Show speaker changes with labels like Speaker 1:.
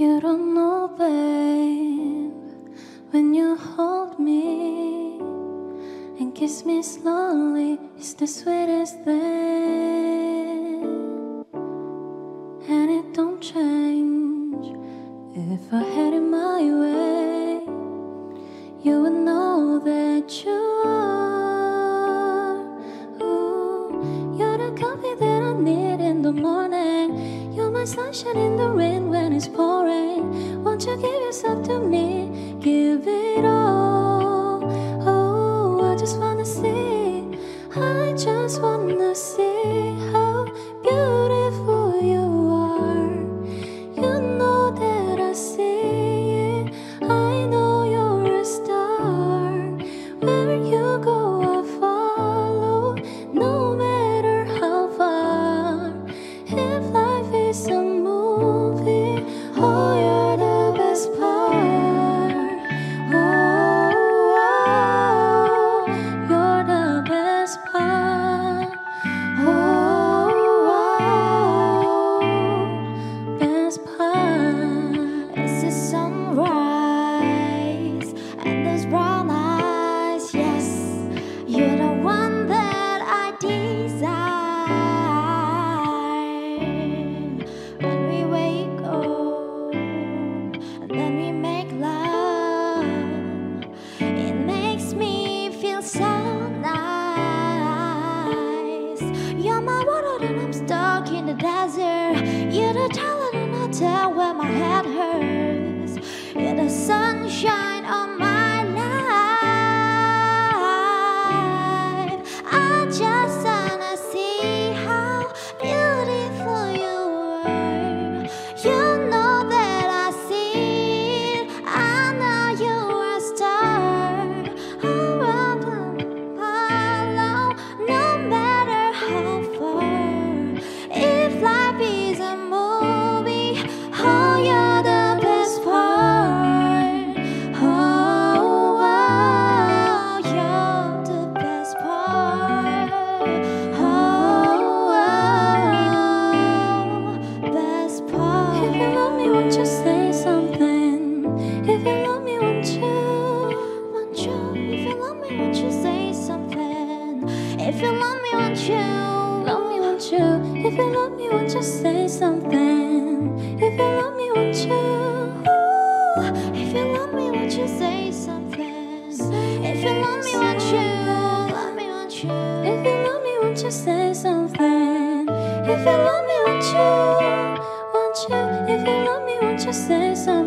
Speaker 1: You don't know, babe, when you hold me and kiss me slowly, it's the sweetest thing. And it don't change. If I had it my way, you would know that you are. Ooh, you're the coffee that I need in the morning. You're my sunshine in the rain when it's pouring. Won't you give yourself to me? Give it all. Oh, I just wanna see. I just wanna see how beautiful you are. You know that I see it. I know you're a star. Where you go, I follow, no matter how far. If life is a movie, oh, you're the best part. Oh, oh, you're the best part. Oh, oh, best part.
Speaker 2: It's the sunrise and those brown eyes. Yes, you're the one that I desire. When we wake up and then we make love, it makes me feel so nice. You're my water and I'm stuck in the desert. You're the talent and I tell where my head hurts. You're the sunshine of my life. I just wanna see how beautiful you are. You know that I see it. I know you're a star. Around and follow, no matter how far. If life is a movie, oh, you're the best part. Oh, oh, you're the best part. Oh, oh, best part.
Speaker 1: If you love me, won't you say something? If you love me, won't you?
Speaker 2: Won't you? If you love me, won't you say something? If you love me, won't you?
Speaker 1: Love me, won't you? If you love me, won't you say something? If you love me, won't you?
Speaker 2: Ooh, if you love me, won't you say something? If you love me, won't you? Love me, won't you?
Speaker 1: If you love me, won't you say something? If you love me, won't you? Won't you? If you love me, won't you say something?